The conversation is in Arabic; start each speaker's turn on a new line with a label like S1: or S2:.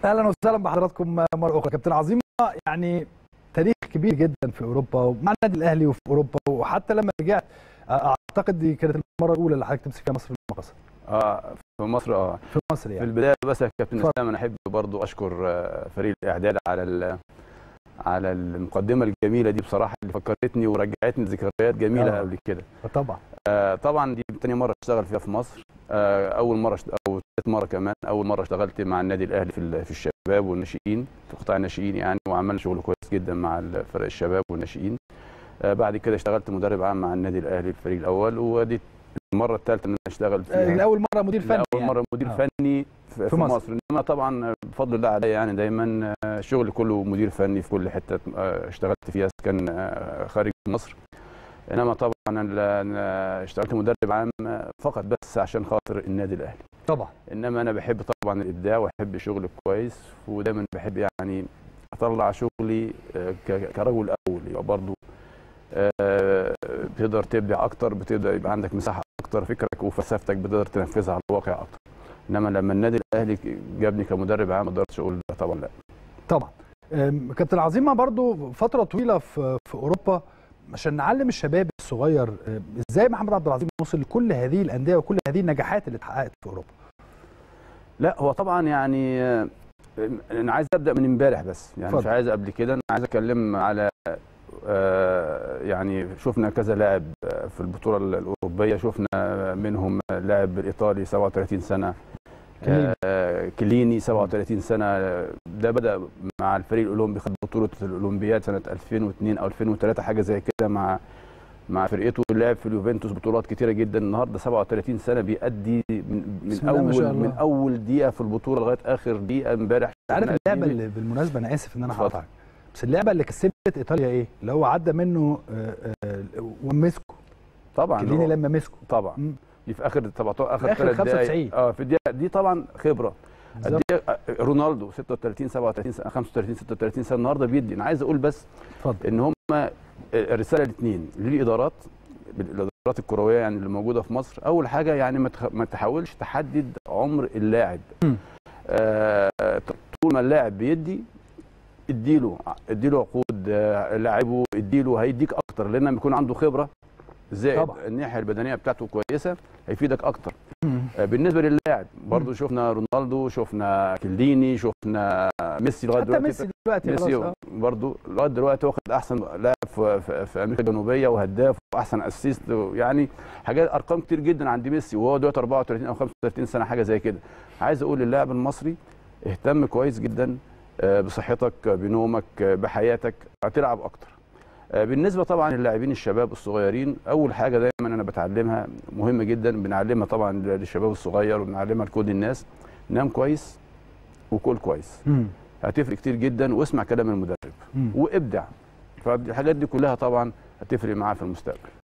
S1: اهلا وسهلا بحضراتكم مره اخرى. كابتن عظيمه، يعني تاريخ كبير جدا في اوروبا ومع النادي الاهلي وفي اوروبا، وحتى لما رجعت اعتقد دي كانت المره الاولى اللي حضرتك تمسك فيها مصر المقاصه.
S2: في مصر.
S1: في مصر يعني.
S2: في البدايه بس يا كابتن اسلام، انا احب برضو اشكر فريق الاعداد على المقدمه الجميله دي بصراحه، اللي فكرتني ورجعتني ذكريات جميله قبل كده.
S1: طبعا.
S2: طبعا دي ثاني مره اشتغل فيها في مصر. اول مره او ثالث مره كمان. اول مره اشتغلت مع النادي الاهلي في الشباب والناشئين، في قطاع الناشئين يعني، وعملنا شغل كويس جدا مع فرق الشباب والناشئين. بعد كده اشتغلت مدرب عام مع النادي الاهلي الفريق الاول، ودي المره الثالثه ان انا اشتغل فيها.
S1: اول مره مدير فني.
S2: اول مره مدير فني في مصر. انما طبعا بفضل الله عليا يعني دايما شغلي كله مدير فني في كل حته اشتغلت فيها، كان خارج مصر. انما طبعا انا اشتغلت مدرب عام فقط بس عشان خاطر النادي الاهلي.
S1: طبعا.
S2: انما انا بحب طبعا الابداع واحب شغلي كويس، ودايما بحب يعني اطلع شغلي كرجل اول. يبقى برضه بتقدر تبدع اكتر، بتقدر يبقى عندك مساحه اكتر، فكرك وفلسفتك بتقدر تنفذها على الواقع اكتر. انما لما النادي الاهلي جابني كمدرب عام ما اقدرش اقول ده طبعا لا.
S1: طبعا. كابتن عظيمه، برضو فتره طويله في اوروبا عشان نعلم الشباب الصغير ازاي محمد عبد العظيم وصل لكل هذه الانديه وكل هذه النجاحات اللي اتحققت في اوروبا.
S2: لا هو طبعا يعني انا عايز ابدا من امبارح بس يعني. مش عايز قبل كده. انا عايز اتكلم على يعني شفنا كذا لاعب في البطوله الاوروبيه. شفنا منهم لاعب الايطالي 37 سنه، كليني 37 سنه. ده بدا مع الفريق الاولمبي، خد بطوله الاولمبياد سنه 2002 او 2003 حاجه زي كده مع فرقته. لعب في اليوفنتوس بطولات كتيره جدا. النهارده 37 سنه بيأدي من اول دقيقه في البطوله لغايه اخر دقيقه. امبارح
S1: عارف اللعبه اللي بالمناسبه، انا اسف ان انا هقطعك، بس اللعبه اللي كسبت ايطاليا ايه؟ اللي هو عدى منه ومسكه
S2: طبعا،
S1: كليني لما مسكه
S2: طبعا. دي في اخر 17 اخر
S1: 3 دقائق.
S2: في الدقيقه دي طبعا خبره. رونالدو 36 37 سنه 35 36 سنه النهارده بيدي. انا عايز اقول بس اتفضل ان هم الرساله الاثنين للادارات الكرويه يعني اللي موجوده في مصر. اول حاجه يعني ما تحاولش تحدد عمر اللاعب. طول ما اللاعب بيدي اديله عقود، لاعبه اديله هيديك اكتر، لان لما يكون عنده خبره زائد الناحيه البدنيه بتاعته كويسه هيفيدك اكتر. بالنسبه للاعب برضو شفنا رونالدو، شفنا كليني، شفنا ميسي لغايه دلوقتي.
S1: ميسي
S2: برضو لغايه دلوقتي واخد احسن لاعب في امريكا الجنوبيه وهداف واحسن اسيست، يعني حاجات ارقام كتير جدا عند ميسي وهو دلوقتي 34 او 35 سنه حاجه زي كده. عايز اقول للاعب المصري اهتم كويس جدا بصحتك، بنومك، بحياتك، هتلعب اكتر. بالنسبه طبعا للاعبين الشباب الصغيرين، اول حاجه دايما انا بتعلمها مهمه جدا، بنعلمها طبعا للشباب الصغير وبنعلمها لكل الناس: نام كويس وكل كويس. هتفرق كتير جدا، واسمع كلام المدرب وابدع. فالحاجات دي كلها طبعا هتفرق معاه في المستقبل.